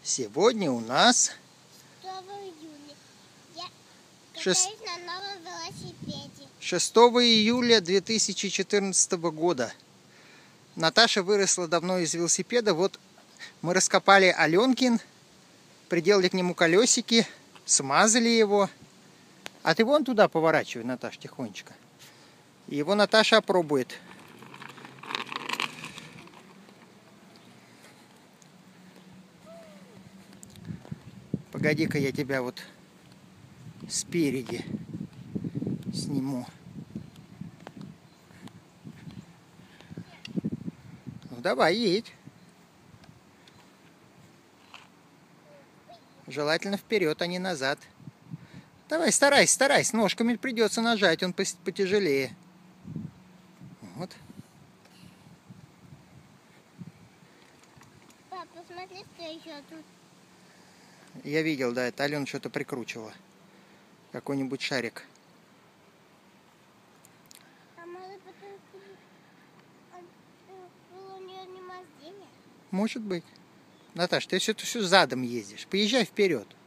Сегодня у нас 6 июля. Я катаюсь на новом велосипеде. 6 июля 2014 года. Наташа выросла давно из велосипеда. Вот мы раскопали Аленкин, приделали к нему колесики, смазали его. А ты вон туда поворачивай, Наташа, тихонечко. И его Наташа опробует. Погоди-ка, я тебя вот спереди сниму. Ну давай, едь. Желательно вперед, а не назад. Давай, старайся. Ножками придется нажать, он потяжелее. Вот. Пап, посмотри, что еще тут. Я видел, да, это Алена что-то прикручивала. Какой-нибудь шарик. А может потому было у нее не мазение? Может быть. Наташ, ты все задом ездишь. Поезжай вперед.